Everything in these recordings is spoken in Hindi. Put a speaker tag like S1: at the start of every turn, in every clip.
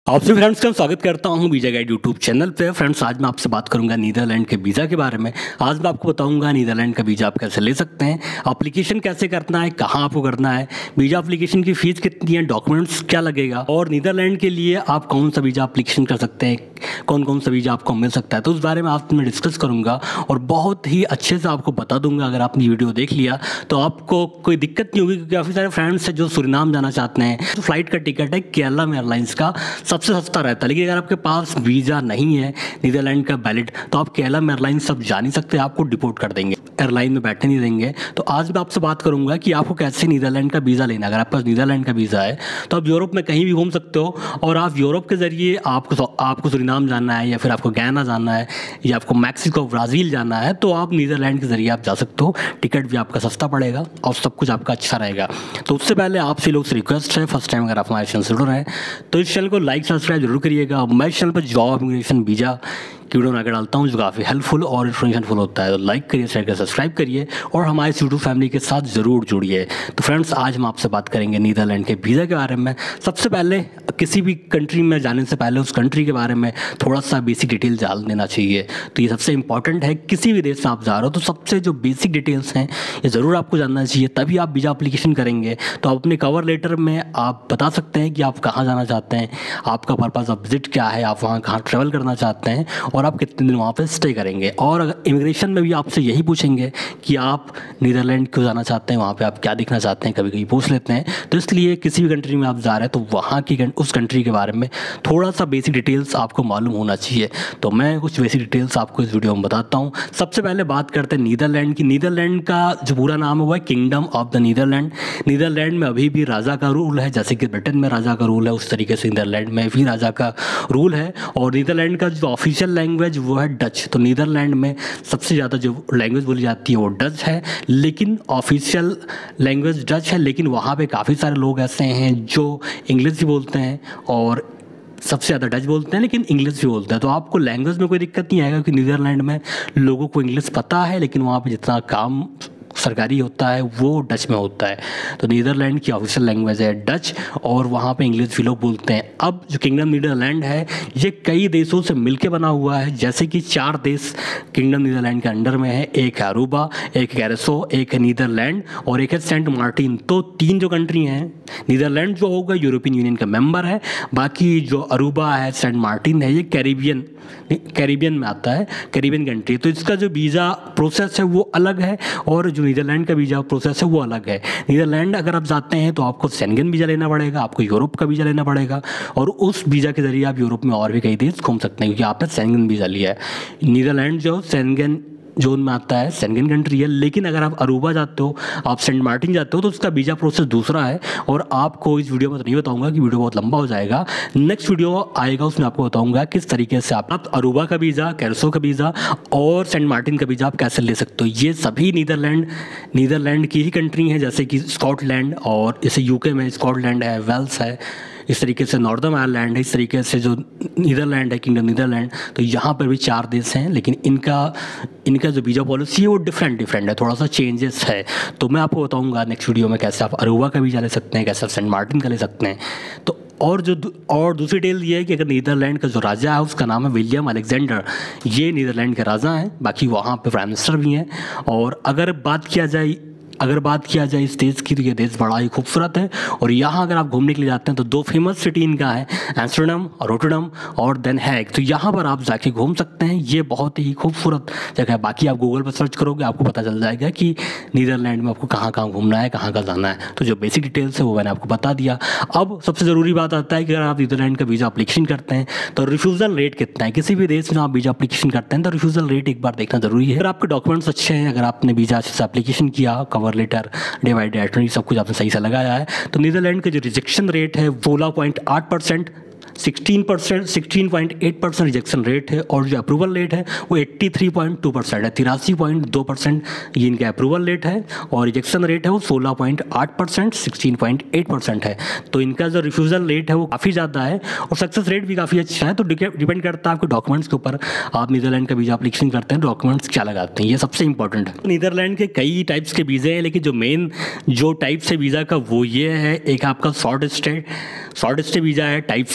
S1: आपसे फ्रेंड्स का स्वागत करता हूं वीजा गाइड यूट्यूब चैनल पे। फ्रेंड्स आज मैं आपसे बात करूंगा नीदरलैंड के वीज़ा के बारे में। आज मैं आपको बताऊंगा नीदरलैंड का वीज़ा आप कैसे ले सकते हैं, एप्लीकेशन कैसे करना है, कहां आपको करना है, वीज़ा एप्लीकेशन की फ़ीस कितनी है, डॉक्यूमेंट्स क्या लगेगा और नीदरलैंड के लिए आप कौन सा वीज़ा एप्लीकेशन कर सकते हैं, कौन कौन सा वीज़ा आपको मिल सकता है। तो उस बारे में आपसे मैं डिस्कस करूँगा और बहुत ही अच्छे से आपको बता दूंगा। अगर आपने वीडियो देख लिया तो आपको कोई दिक्कत नहीं होगी, क्योंकि काफ़ी सारे फ्रेंड्स हैं जो सुरीनाम जाना चाहते हैं। तो फ्लाइट का टिकट है केलम एयरलाइंस का, सबसे सस्ता रहता है। लेकिन अगर आपके पास वीज़ा नहीं है नीदरलैंड का वैलिड, तो आप केलम एयरलाइंस सब जा नहीं सकते, आपको डिपोर्ट कर देंगे, एयरलाइन में बैठने नहीं देंगे। तो आज मैं आपसे बात करूंगा कि आपको कैसे नीदरलैंड का वीज़ा लेना है। अगर आपके पास नीदरलैंड का वीज़ा है तो आप यूरोप में कहीं भी घूम सकते हो, और आप यूरोप के ज़रिए आपको सुरीनाम जाना है, या फिर आपको गयाना जाना है, या आपको मैक्सिको ब्राज़ील जाना है, तो आप नीदरलैंड के ज़रिए आप जा सकते हो। टिकट भी आपका सस्ता पड़ेगा और सब कुछ आपका अच्छा रहेगा। तो उससे पहले आपसे लोग से रिक्वेस्ट है, फर्स्ट टाइम अगर आप हमारे चैनल से जुड़ रहे हैं तो इस चैनल को लाइक सब्सक्राइब जरूर करिएगा। मैं इस चैनल पर जॉब, इमिग्रेशन, वीज़ा की वीडियो बनाकर डालता हूँ जो काफ़ी हेल्पफुल और इन्फॉर्मेशनफुल होता है। तो लाइक करिए, शेयर करिए, सब्सक्राइब करिए और हमारे यूट्यूब फैमिली के साथ ज़रूर जुड़िए। तो फ्रेंड्स आज हम आपसे बात करेंगे नीदरलैंड के वीज़ा के बारे में। सबसे पहले किसी भी कंट्री में जाने से पहले उस कंट्री के बारे में थोड़ा सा बेसिक डिटेल जान लेना चाहिए। तो ये सबसे इंपॉर्टेंट है। किसी भी देश में आप जा रहे हो तो सबसे जो बेसिक डिटेल्स हैं ये ज़रूर आपको जानना चाहिए, तभी आप वीज़ा एप्लीकेशन करेंगे। तो आप अपने कवर लेटर में आप बता सकते हैं कि आप कहाँ जाना चाहते हैं, आपका पर्पज़ ऑफ विजिट क्या है, आप वहाँ कहाँ ट्रैवल करना चाहते हैं और आप कितने दिन वहाँ पे स्टे करेंगे। और अगर इमिग्रेशन में भी आपसे यही पूछेंगे कि आप नीदरलैंड क्यों जाना चाहते हैं, वहाँ पे आप क्या देखना चाहते हैं, कभी कभी पूछ लेते हैं। तो इसलिए किसी भी कंट्री में आप जा रहे हैं तो वहाँ की उस कंट्री के बारे में थोड़ा सा बेसिक डिटेल्स आपको मालूम होना चाहिए। तो मैं कुछ बेसिक डिटेल्स आपको इस वीडियो में बताता हूँ। सबसे पहले बात करते हैं नीदरलैंड की। नीदरलैंड का जो पूरा नाम है वो है kingdom of the Netherland. Netherland में अभी भी राजा का रूल है, जैसे कि ब्रिटेन में राजा का रूल है उस तरीके से नीदरलैंड में भी राजा का रूल है। और नीदरलैंड का जो ऑफिशियल लैंग्वेज वो है डच। तो नीदरलैंड में सबसे ज़्यादा जो लैंग्वेज बोली जाती है वो डच है, लेकिन ऑफिशियल लैंग्वेज डच है। लेकिन वहाँ पे काफ़ी सारे लोग ऐसे हैं जो इंग्लिश भी बोलते हैं और सबसे ज़्यादा डच बोलते हैं, लेकिन इंग्लिश भी बोलते हैं। तो आपको लैंग्वेज में कोई दिक्कत नहीं आएगा, क्योंकि नीदरलैंड में लोगों को इंग्लिश पता है, लेकिन वहाँ पे जितना काम सरकारी होता है वो डच में होता है। तो नीदरलैंड की ऑफिशियल लैंग्वेज है डच और वहाँ पे इंग्लिश भी लोग बोलते हैं। अब जो किंगडम नीदरलैंड है ये कई देशों से मिलके बना हुआ है, जैसे कि 4 देश किंगडम नीदरलैंड के अंडर में है। एक है अरूबा, एक है कैरेसो, एक है नीदरलैंड और एक है सेंट मार्टिन। तो 3 जो कंट्री हैं, नीदरलैंड जो होगा यूरोपियन यूनियन का मेंबर है, बाकी जो अरूबा है, सेंट मार्टिन है, ये कैरिबियन में आता है, कैरिबियन कंट्री। तो इसका जो वीज़ा प्रोसेस है वो अलग है और जो नीदरलैंड का वीज़ा प्रोसेस है वो अलग है। नीदरलैंड अगर आप जाते हैं तो आपको शेंगन वीज़ा लेना पड़ेगा, आपको यूरोप का वीज़ा लेना पड़ेगा और उस वीज़ा के ज़रिए आप यूरोप में और भी कई देश घूम सकते हैं, क्योंकि आपने शेंगन वीज़ा लिया है। नीदरलैंड जो शेंगन जोन में आता है, शेंगन कंट्री है। लेकिन अगर आप अरूबा जाते हो, आप सेंट मार्टिन जाते हो, तो उसका वीज़ा प्रोसेस दूसरा है और आपको इस वीडियो में तो नहीं बताऊंगा कि वीडियो बहुत लंबा हो जाएगा। नेक्स्ट वीडियो आएगा उसमें आपको बताऊंगा किस तरीके से आप अरूबा का वीज़ा, कैरेसो का वीज़ा और सेंट मार्टिन का वीज़ा आप कैसे ले सकते हो। ये सभी नीदरलैंड की ही कंट्री हैं, जैसे कि स्कॉटलैंड और जैसे यूके में स्कॉटलैंड है, वेल्स है, इस तरीके से नॉर्दर्न आयरलैंड है, इस तरीके से जो नीदरलैंड है किंगडम नीदरलैंड। तो यहाँ पर भी 4 देश हैं, लेकिन इनका जो वीज़ा पॉलिसी है वो डिफरेंट है, थोड़ा सा चेंजेस है। तो मैं आपको बताऊँगा नेक्स्ट वीडियो में कैसे आप अरूबा का वीज़ा ले सकते हैं, कैसे आप सेंट मार्टिन का ले सकते हैं। तो और दूसरी डिटेल ये है कि अगर नीदरलैंड का जो राजा है उसका नाम है विलियम अलेक्जेंडर, ये नीदरलैंड के राजा हैं। बाकी वहाँ पे प्राइम मिनिस्टर भी हैं। और अगर बात किया जाए इस देश की, तो ये देश बड़ा ही खूबसूरत है और यहाँ अगर आप घूमने के लिए जाते हैं तो 2 फेमस सिटी इनका है, एम्स्टर्डम और रोटरडम और देन हैग। तो यहाँ पर आप जाके घूम सकते हैं, ये बहुत ही खूबसूरत जगह है। बाकी आप गूगल पर सर्च करोगे आपको पता चल जाएगा कि नीदरलैंड में आपको कहाँ कहाँ घूमना है, कहाँ कहाँ जाना है। तो जो बेसिक डिटेल्स है वो मैंने आपको बता दिया। अब सबसे ज़रूरी बात आता है कि अगर आप नीदरलैंड का वीज़ा एप्लीकेशन करते हैं तो रिफ्यूज़ल रेट कितना है। किसी भी देश में आप वीज़ा एप्लीकेशन करते हैं तो रिफ्यूज़ल रेट एक बार देखना ज़रूरी है। अगर आपके डॉक्यूमेंट्स अच्छे हैं, अगर आपने वीज़ा अच्छे से एप्लीकेशन किया, कवर लेटर, डिवाइड एटर्नी सब कुछ आपने सही से लगाया है, तो नीदरलैंड का जो रिजेक्शन रेट है 16.8%, 16.8% रिजेक्शन रेट है और जो अप्रूवल रेट है वो 83.2% है, 83.2% ये इनका अप्रूवल रेट है और रिजेक्शन रेट है वो 16.8%, 16.8% है। तो इनका जो रिफ्यूज़ल रेट है वो काफ़ी ज़्यादा है और सक्सेस रेट भी काफ़ी अच्छा है। तो डिपेंड करता है आपके डॉक्यूमेंट्स के ऊपर, आप नीदरलैंड का वीज़ा एप्लीकेशन करते हैं डॉक्यूमेंट्स क्या लगाते हैं, ये सबसे इंपॉर्टेंट है। नीदरलैंड के कई टाइप्स के वीज़े हैं, लेकिन जो मेन जो टाइप्स है वीज़ा का वो ये है, एक आपका शॉर्ट स्टे वीज़ा है टाइप सी,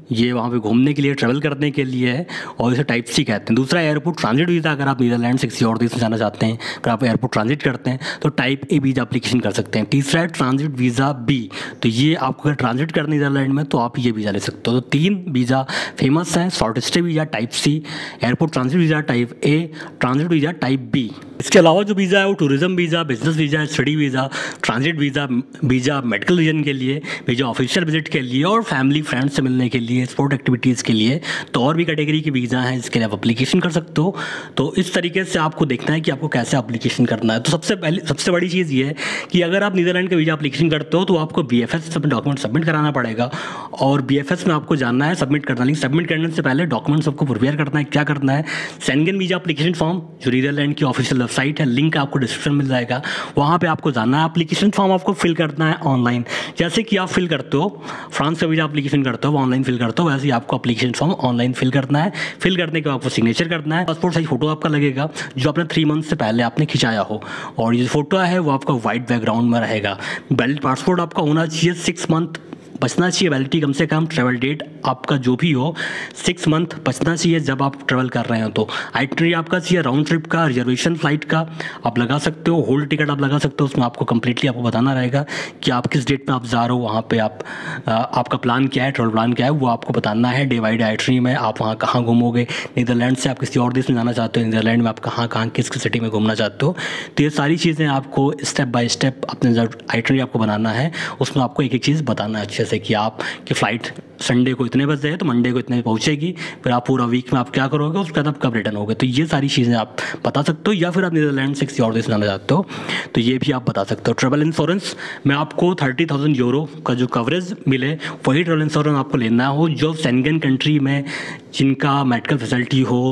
S1: ये वहाँ पे घूमने के लिए, ट्रैवल करने के लिए है और इसे टाइप सी कहते हैं। दूसरा एयरपोर्ट ट्रांजिट वीज़ा, अगर आप नीदरलैंड से किसी और देश में जाना चाहते हैं, अगर आप एयरपोर्ट ट्रांजिट करते हैं तो टाइप ए वीज़ा एप्लीकेशन कर सकते हैं। तीसरा है ट्रांजिट वीज़ा बी, तो ये आपको अगर ट्रांजिट करना नीदरलैंड में तो आप ये वीज़ा ले सकते हो। तो 3 वीज़ा फेमस हैं, short stay visa type C, airport transit visa type A, transit visa type B. इसके अलावा जो वीज़ा है वो tourism visa, business visa, study visa, transit visa, visa medical reason के लिए, वीज़ा ऑफिशियल विजिट के लिए और फैमिली फ्रेंड्स से मिलने के लिए, स्पोर्ट एक्टिविटीज़ के लिए। तो और भी कैटेगरी के वीज़ा हैं जिसके लिए आप एप्लीकेशन कर सकते हो। तो इस तरीके से आपको देखना है कि आपको कैसे एप्लीकेशन करना है। तो सबसे बड़ी चीज़ ये है कि अगर आप नीदरलैंड का वीज़ा एप्लीकेशन करते हो तो आपको BFS में डॉक्यूमेंट सबमिट कराना पड़ेगा और BFS में आपको जानना है सबमिट करना। लेकिन सबमिट करने से पहले डॉक्यूमेंट्स आपको प्रिपेयर करना है। क्या करना है, शेंगन वीज़ा एप्लीकेशन फॉर्म जो नीदरलैंड की ऑफिशियल वेबसाइट है, लिंक आपको डिस्क्रिप्शन मिल जाएगा, वहाँ पे आपको जाना है। एप्लीकेशन फॉर्म आपको फिल करना है ऑनलाइन, जैसे कि आप फिल करते हो फ्रांस का वीज़ा एप्लीकेशन करते हो ऑनलाइन फिल करते हो, वैसे ही आपको एप्लीकेशन फॉर्म ऑनलाइन फिल करना है। फिल करने के बाद आपको सिग्नेचर करना है। पासपोर्ट साइज फोटो आपका लगेगा जो आपने 3 मंथ से पहले आपने खिंचाया हो, और ये फोटो है वो आपका वाइट बैकग्राउंड में रहेगा। वैलिड पासपोर्ट आपका होना चाहिए, 6 मंथ बचना चाहिए वैलिडिटी कम से कम। ट्रैवल डेट आपका जो भी हो 6 मंथ बचना चाहिए जब आप ट्रैवल कर रहे हो। तो आइटनरी आपका चाहिए राउंड ट्रिप का, रिजर्वेशन फ्लाइट का आप लगा सकते हो, होल्ड टिकट आप लगा सकते हो। उसमें आपको कंप्लीटली आपको बताना रहेगा कि आप किस डेट में आप जा रहे हो, वहाँ पे आपका प्लान क्या है, ट्रैवल प्लान क्या है, वो आपको बताना है। डे बाई डे आइटनरी में आप वहाँ कहाँ घूमोगे, नीदरलैंड से आप किसी और देश में जाना चाहते हो, नीदरलैंड में आप कहाँ कहाँ किस किस सिटी में घूमना चाहते हो। तो ये सारी चीज़ें आपको स्टेप बाय स्टेप अपने जब आइटनरी आपको बनाना है उसमें आपको एक एक चीज़ बताना है अच्छे से कि आप कि फ़्लाइट संडे को इतने बजे है तो मंडे को इतने पहुंचेगी, फिर आप पूरा वीक में आप क्या करोगे, उसके बाद आप कब रिटर्न होगे। तो ये सारी चीज़ें आप बता सकते हो। या फिर आप नीदरलैंड से किसी और देश जाना चाहते हो तो ये भी आप बता सकते हो। ट्रैवल इंश्योरेंस में आपको 30,000 यूरो का जो कवरेज मिले वही ट्रैवल इंश्योरेंस आपको लेना हो। जो शेंगन कंट्री में जिनका मेडिकल फैसिलिटी हो,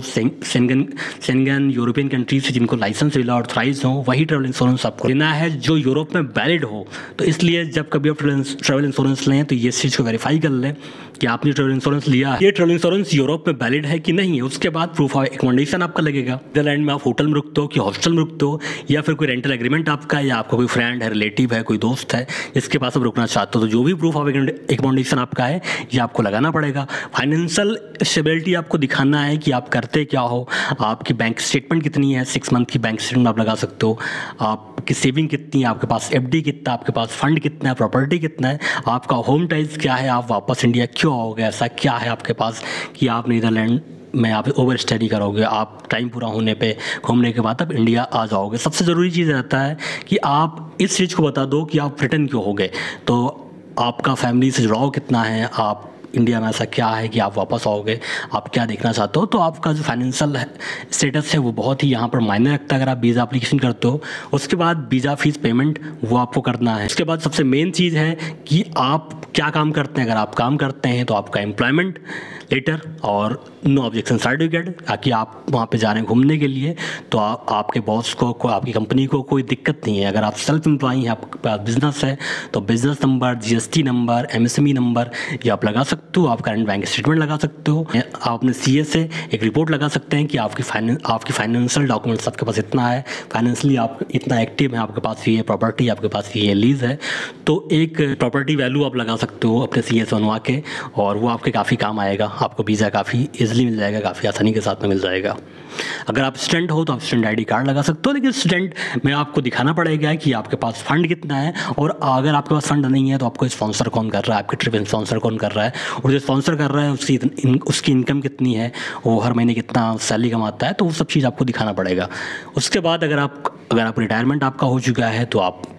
S1: शेंगन यूरोपियन कंट्री से जिनको लाइसेंस मिला ऑथराइज हो, वही ट्रैवल इंश्योरेंस आपको लेना है जो यूरोप में वैलिड हो। तो इसलिए जब कभी आप ट्रैवल इंश्योरेंस लें तो ये चीज़ को वेरीफाई कर लें कि आपने ट्रैवल इंश्योरेंस लिया है, ये ट्रैवल इंश्योरेंस यूरोप में वैलिड है कि नहीं है। उसके बाद प्रूफ ऑफ एकोमोडेशन आपका लगेगा। नीदरलैंड में आप होटल में रुकते हो कि हॉस्टल में रुकते हो, या फिर कोई रेंटल एग्रीमेंट आपका है, या आपका कोई फ्रेंड है, रिलेटिव है, कोई दोस्त है जिसके पास आप रुकना चाहते हो, तो जो भी प्रूफ ऑफ एकोमोडेशन आपका है ये आपको लगाना पड़ेगा। फाइनेंशियल स्टेबिलिटी आपको दिखाना है कि आप करते क्या हो, आपकी बैंक स्टेटमेंट कितनी है, 6 मंथ की बैंक स्टेटमेंट आप लगा सकते हो, आपकी सेविंग कितनी है, आपके पास FD कितना, आपके पास फंड कितना है, प्रॉपर्टी कितना है, आपका होम टाइज क्या है, आप वापस इंडिया क्यों आओगे, ऐसा क्या है आपके पास कि आप नीदरलैंड में आप ओवर स्टडी करोगे, आप टाइम पूरा होने पे घूमने के बाद आप इंडिया आ जाओगे। सबसे ज़रूरी चीज़ रहता है कि आप इस चीज़ को बता दो कि आप रिटर्न क्यों हो गए। तो आपका फैमिली से जुड़ाव कितना है, आप इंडिया में ऐसा क्या है कि आप वापस आओगे, आप क्या देखना चाहते हो। तो आपका जो फाइनेंशियल स्टेटस है वो बहुत ही यहाँ पर मायने रखता है अगर आप वीज़ा एप्लीकेशन करते हो। उसके बाद वीज़ा फीस पेमेंट वो आपको करना है। उसके बाद सबसे मेन चीज़ है कि आप क्या काम करते हैं। अगर आप काम करते हैं तो आपका एम्प्लॉयमेंट लेटर और नो ऑब्जेक्शन सर्टिफिकेट, ताकि आप वहाँ पे जा रहे हैं घूमने के लिए तो आपके बॉस को आपकी कंपनी को कोई दिक्कत नहीं है। अगर आप सेल्फ एम्प्लॉई हैं, आपके पास बिजनेस है तो business number, GST number, MSME number ये आप लगा सकते हो। आप करंट बैंक स्टेटमेंट लगा सकते हो। आप अपने CA से एक रिपोर्ट लगा सकते हैं कि आपकी फाइनेंशियल डॉक्यूमेंट्स आपके पास इतना है, फाइनेंशियली आप इतना एक्टिव है, आपके पास ये प्रॉपर्टी, आपके पास ये लीज है, तो एक प्रॉपर्टी वैल्यू आप लगा सकते हो अपने CA से बनवा के, और वो आपके काफ़ी काम आएगा। आपको वीज़ा काफ़ी ईजिली मिल जाएगा, काफ़ी आसानी के साथ में मिल जाएगा। अगर आप स्टूडेंट हो तो आप स्टूडेंट ID कार्ड लगा सकते हो, लेकिन स्टूडेंट में आपको दिखाना पड़ेगा कि आपके पास फंड कितना है, और अगर आपके पास फंड नहीं है तो आपको स्पॉन्सर कौन कर रहा है, आपकी ट्रिप स्पॉन्सर कौन कर रहा है, और जो स्पॉन्सर कर रहा है उसकी इनकम कितनी है, वो हर महीने कितना सैलरी कमाता है, तो वो सब चीज़ आपको दिखाना पड़ेगा। उसके बाद अगर आप रिटायरमेंट आपका हो चुका है तो आप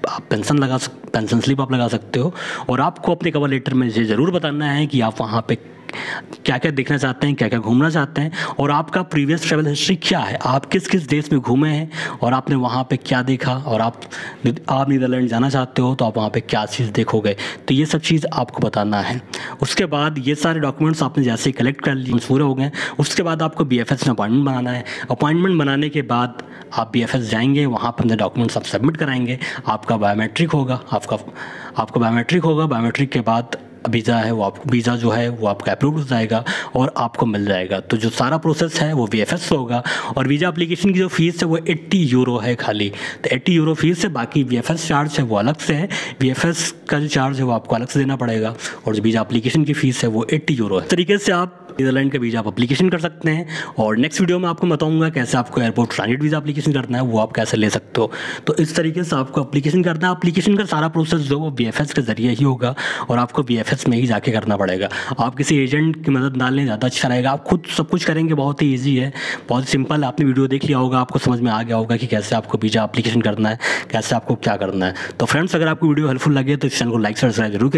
S1: पेंशन स्लिप आप लगा सकते हो, और आपको अपने कवर लेटर में ये ज़रूर बताना है कि आप वहाँ पे क्या क्या देखना चाहते हैं, क्या क्या घूमना चाहते हैं, और आपका प्रीवियस ट्रैवल हिस्ट्री क्या है, आप किस किस देश में घूमे हैं और आपने वहाँ पे क्या देखा, और आप नीदरलैंड जाना चाहते हो तो आप वहाँ पे क्या चीज़ देखोगे। तो ये सब चीज़ आपको बताना है। उसके बाद ये सारे डॉक्यूमेंट्स आपने जैसे ही कलेक्ट कर लिए, पूरे हो गए, उसके बाद आपको BFS में अपॉइंटमेंट बनाना है। अपॉइंटमेंट बनाने के बाद आप BFS जाएंगे, वहाँ पर अपने डॉक्यूमेंट्स आप सबमिट कराएंगे, आपका बायोमेट्रिक होगा, बायोमेट्रिक के बाद वीज़ा है वो आपको वीज़ा जो है वो आपका अप्रूव हो जाएगा और आपको मिल जाएगा। तो जो सारा प्रोसेस है वो VFS से होगा और वीज़ा एप्लीकेशन की जो फ़ीस है वो 80 यूरो है खाली। तो 80 यूरो फीस है, बाकी VFS चार्ज है वो अलग से है। VFS का जो चार्ज है वो आपको अलग से देना पड़ेगा और जो वीज़ा एप्लीकेशन की फ़ीस है वो 80 यूरो है। इस तरीके से आप नीदरलैंड का वीज़ा आप एप्लीकेशन कर सकते हैं और नेक्स्ट वीडियो में आपको बताऊंगा कैसे आपको एयरपोर्ट ट्रांजिट वीज़ा एप्लीकेशन करना है, वो आप कैसे ले सकते हो। तो इस तरीके से आपको एप्लीकेशन करना है। एप्लीकेशन का सारा प्रोसेस जो वो VFS के ज़रिए ही होगा और आपको VFS में ही जाके करना पड़ेगा। आप किसी एजेंट की मदद ना लें, ज़्यादा अच्छा रहेगा। आप खुद सब कुछ करेंगे, बहुत ही ईजी है, बहुत सिंपल। आपने वीडियो देख लिया होगा, आपको समझ में आ गया होगा कि कैसे आपको वीज़ा एप्लीकेशन करना है, कैसे आपको क्या करना है। तो फ्रेंड्स, अगर आपको वीडियो हेल्पफुल लगे तो इस चैनल को लाइक सब्सक्राइब जरूर करें।